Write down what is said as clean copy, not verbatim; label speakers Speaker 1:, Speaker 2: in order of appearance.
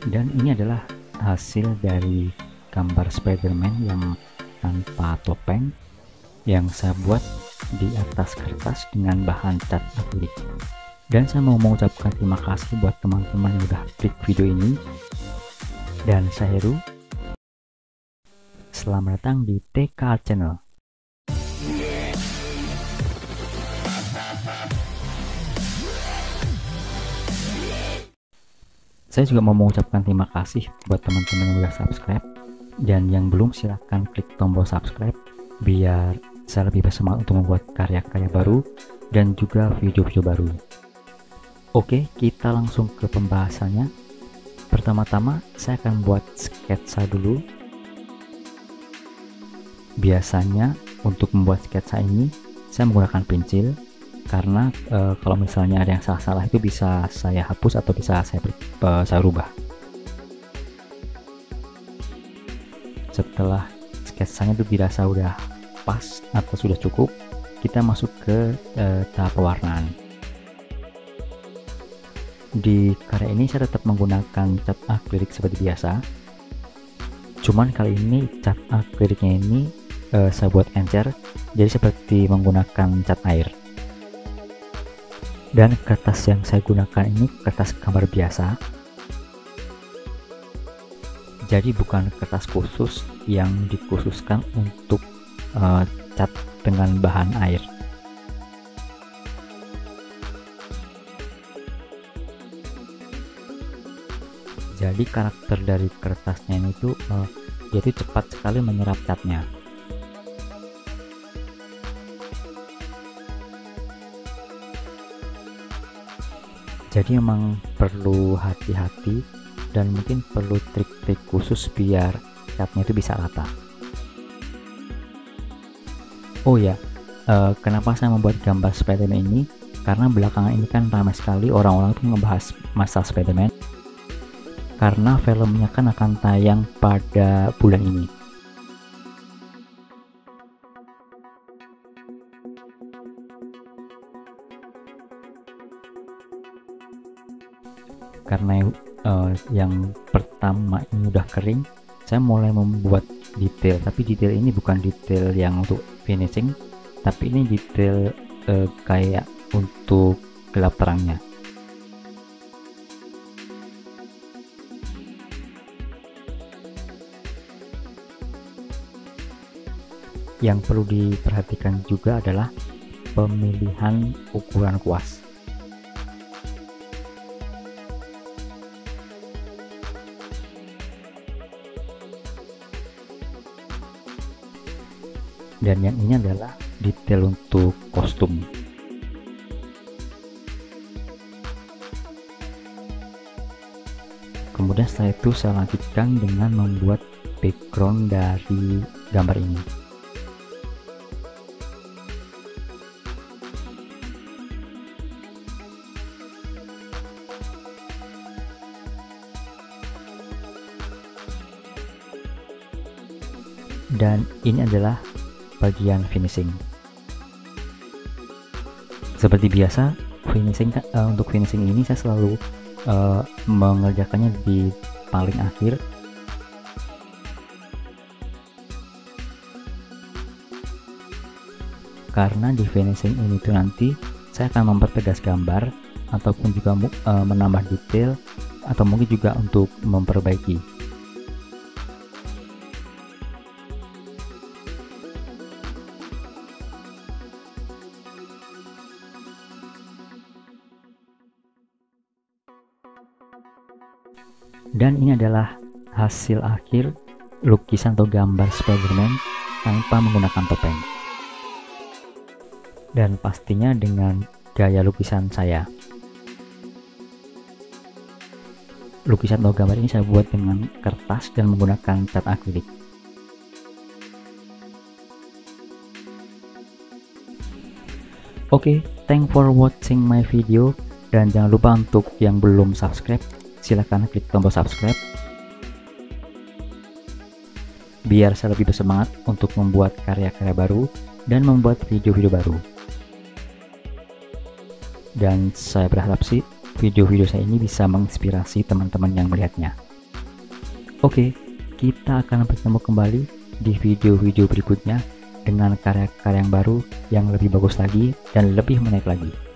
Speaker 1: Dan ini adalah hasil dari gambar Spider-Man yang tanpa topeng yang saya buat di atas kertas dengan bahan cat akrilik. Dan saya mau mengucapkan terima kasih buat teman-teman yang udah klik video ini. Dan saya Heru, selamat datang di TK Channel. Saya juga mau mengucapkan terima kasih buat teman-teman yang udah subscribe, dan yang belum silahkan klik tombol subscribe biar saya lebih bersemangat untuk membuat karya-karya baru dan juga video-video baru. Oke, kita langsung ke pembahasannya. Pertama-tama saya akan buat sketsa dulu. Biasanya untuk membuat sketsa ini saya menggunakan pensil, karena kalau misalnya ada yang salah-salah itu bisa saya hapus atau bisa saya rubah. Setelah sketsanya itu dirasa udah pas atau sudah cukup, kita masuk ke tahap pewarnaan. Di karya ini saya tetap menggunakan cat akrilik seperti biasa, cuman kali ini cat akriliknya ini saya buat encer, jadi seperti menggunakan cat air. Dan kertas yang saya gunakan ini kertas gambar biasa, jadi bukan kertas khusus yang dikhususkan untuk cat dengan bahan air. Jadi karakter dari kertasnya ini tuh jadi cepat sekali menyerap catnya. Jadi memang perlu hati-hati dan mungkin perlu trik-trik khusus biar catnya itu bisa rata. Oh ya, kenapa saya membuat gambar Spider-Man ini? Karena belakangan ini kan ramai sekali orang-orang tuh ngebahas masalah Spider-Man, karena filmnya kan akan tayang pada bulan ini. Karena yang pertama ini udah kering, saya mulai membuat detail, tapi detail ini bukan detail yang untuk finishing, tapi ini detail kayak untuk gelap terangnya. Yang perlu diperhatikan juga adalah pemilihan ukuran kuas. Dan yang ini adalah detail untuk kostum. Kemudian setelah itu saya lanjutkan dengan membuat background dari gambar ini. Dan ini adalah bagian finishing. Seperti biasa, untuk finishing ini saya selalu mengerjakannya di paling akhir. Karena di finishing ini tuh nanti saya akan mempertegas gambar ataupun juga menambah detail atau mungkin juga untuk memperbaiki. Dan ini adalah hasil akhir lukisan atau gambar Spider-Man tanpa menggunakan topeng. Dan pastinya dengan gaya lukisan saya. Lukisan atau gambar ini saya buat dengan kertas dan menggunakan cat akrilik. Oke, thanks for watching my video, dan jangan lupa untuk yang belum subscribe, silahkan klik tombol subscribe biar saya lebih bersemangat untuk membuat karya-karya baru dan membuat video-video baru. Dan saya berharap sih video-video saya ini bisa menginspirasi teman-teman yang melihatnya. Oke, kita akan bertemu kembali di video-video berikutnya dengan karya-karya yang baru yang lebih bagus lagi dan lebih menarik lagi.